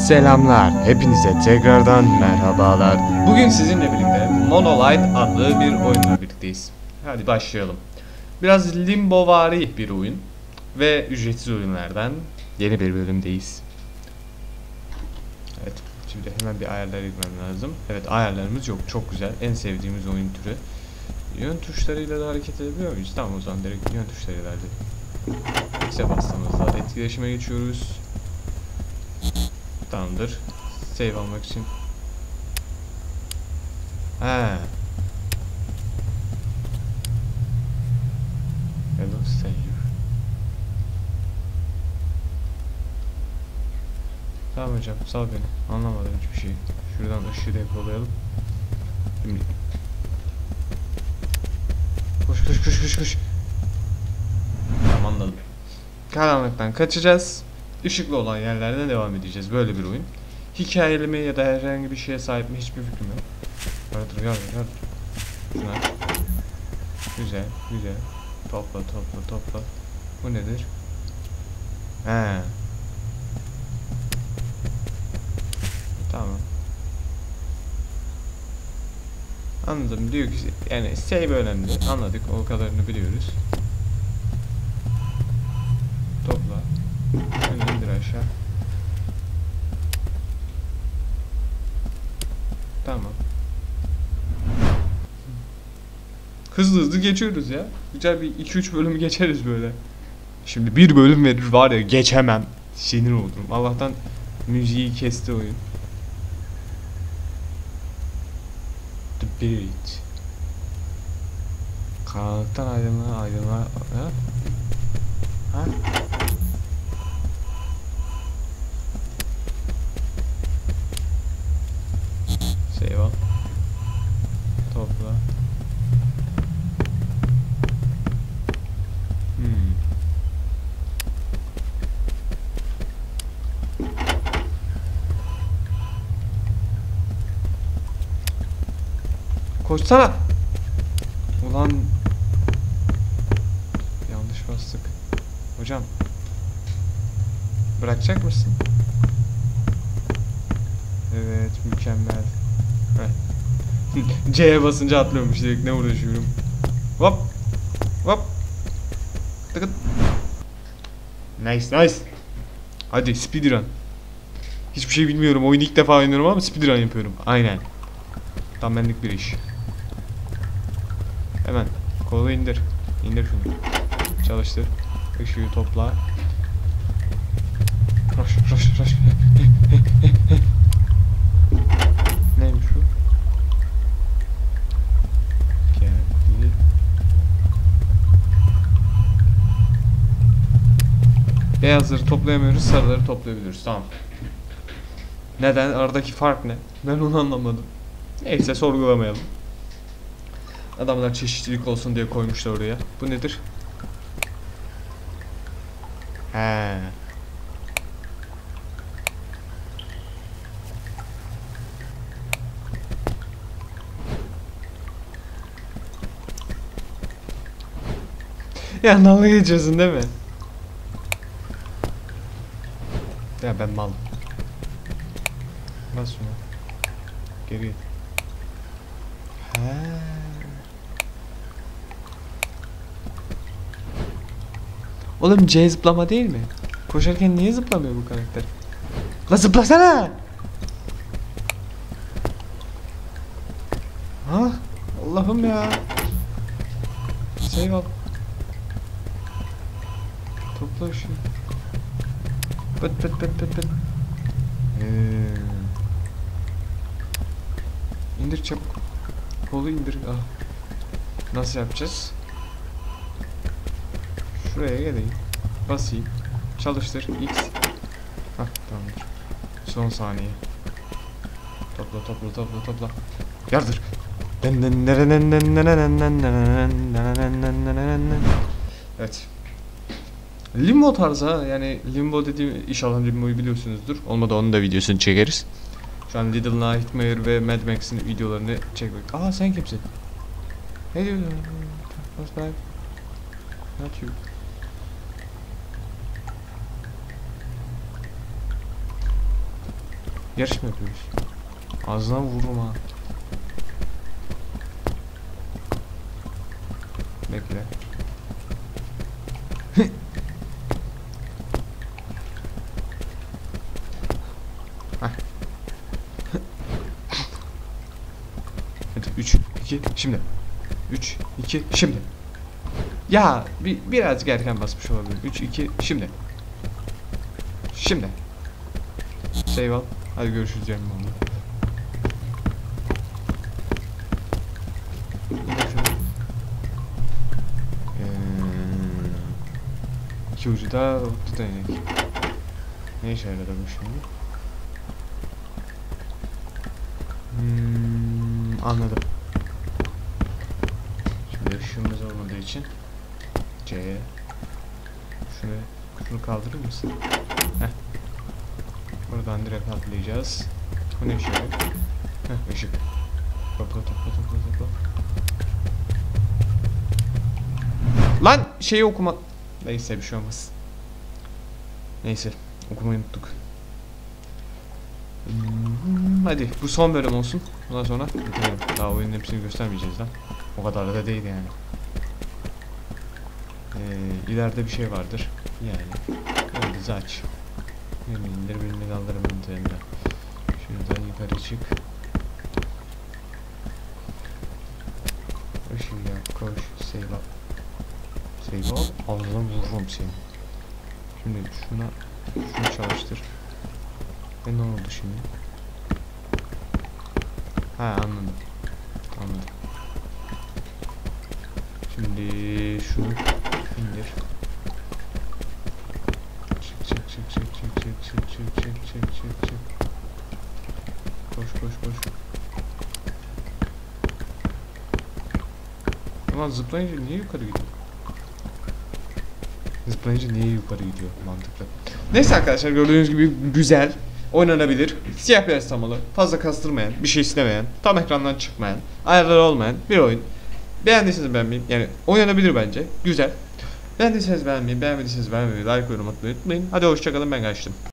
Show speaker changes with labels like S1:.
S1: Selamlar, hepinize tekrardan merhabalar.
S2: Bugün sizinle birlikte Monolight adlı bir oyunla birlikteyiz. Hadi başlayalım. Biraz limbovari bir oyun ve ücretsiz oyunlardan yeni bir bölümdeyiz. Evet, şimdi hemen bir ayarlara girmem lazım. Evet, ayarlarımız yok, çok güzel. En sevdiğimiz oyun türü. Yön tuşlarıyla da hareket edebiliyor muyuz? Tamam, o zaman direkt yön tuşlarıyla X'e bastığımızda etkileşime geçiyoruz. Tamamdır. Save almak için. Hello save. Tamam hocam, sal beni. Anlamadım hiçbir şey. Şuradan ışığı depolayalım. Şimdi. Koş. Tamam, anladım. Karanlıktan kaçacağız. Işıklı olan yerlerden devam edeceğiz. Böyle bir oyun. Hikayeli mi ya da herhangi bir şeye sahip mi hiçbir fikrim yok. Yardır. Şuna. Güzel. Topla. Bu nedir? Tamam. Anladım. Diyor ki yani save önemli. Anladık. O kadarını biliyoruz. Topla. Şunu indir aşağı. Tamam. Hızlı geçiyoruz ya. Güzel bir 2-3 bölümü geçeriz böyle. Şimdi bir bölüm verir var ya, geçemem. Sinir olurum. Allah'tan müziği kesti oyun. The Beat. Karanlıktan aydınlığa. Ha? Save al. Topla. Koşsana. Ulan. Yanlış bastık. Hocam. Bırakacak mısın? Evet, mükemmel. C'ye basınca atlıyormuş direkt, ne uğraşıyorum. Hop. Tıkıt. Nice. Hadi speedrun. Hiçbir şey bilmiyorum. Oyunu ilk defa oynuyorum ama speedrun yapıyorum. Aynen. Tam benlik bir iş. Hemen kolu indir. İndir şunu. Çalıştır. Işığı topla. Rush. Neymiş bu? Geldi. Beyazları toplayamıyoruz, sarıları toplayabiliyoruz. Tamam. Neden? Aradaki fark ne? Ben onu anlamadım. Neyse, sorgulamayalım. Adamlar çeşitlilik olsun diye koymuşlar oraya. Bu nedir? Ya dalga geçiyorsun değil mi? Ya ben mal. Bas şuna. Geri git. Oğlum C zıplama değil mi? Koşarken niye zıplamıyor bu karakter? La zıplasana! Ha? Allah'ım ya. Save al. Topla ışığı. Pıt. İndir çabuk. Kolu indir. Nasıl yapacağız? Şuraya geleyim. Basayım. Çalıştır. X. Tamamdır. Son saniye. Topla. Yardır. Evet. Limbo tarzı, yani Limbo dediğim, inşallah Limbo'yu biliyorsunuzdur. Olmadı onun da videosunu çekeriz. Şu an Little Nightmare ve Mad Max'in videolarını çekmek. Sen kimsin? Ne diyorsun? What's back? Not you. Yarış mı yapıyoruz? Ağzına vururum ha. Bekle. Hadi 3 2 şimdi. 3 2 şimdi. Ya birazcık erken basmış olabilirim. 3 2 şimdi. Şimdi. Save al. Hadi görüşürüz canım onunla. İki ucu da otlu değnek. Ne işe yaradı bu şimdi? Anladım. Şimdi ışığımız olmadığı için C'ye şunu kaldırır mısın? Heh. Buradan direkt atlayacağız. Bu ne işe yarıyor? Heh, ışık. Topla. Lan şeyi okuma. Neyse bir şey olmaz. Neyse okumayı unuttuk. Hadi bu son bölüm olsun. Ondan sonra bitirelim. Daha oyunun hepsini göstermeyeceğiz lan. O kadar da değil yani. İleride bir şey vardır. Yani yıldızı aç. Birini indir, birini kaldır mantığında. Şuradan yukarı çık. Işığı yak, koş, save up. Save up, ağzına vururum seni. Şimdi şunu çalıştır. Ve ne oldu şimdi? Ha anladım. Şimdi şunu indir. Çık. Koş. Ama zıplayınca niye yukarı gidiyor? Mantıklı. Neyse arkadaşlar gördüğünüz gibi güzel, oynanabilir, siyah beyaz temalı, fazla kastırmayan, bir şey istemeyen, tam ekrandan çıkmayan, ayarları olmayan bir oyun. Beğendiyseniz beğenmeyi, yani oynanabilir bence, güzel. Beğendiyseniz beğenmeyi, beğenmediyseniz beğenmeyi, like ve yorum atmayı unutmayın. Hadi hoşçakalın, ben kaçtım.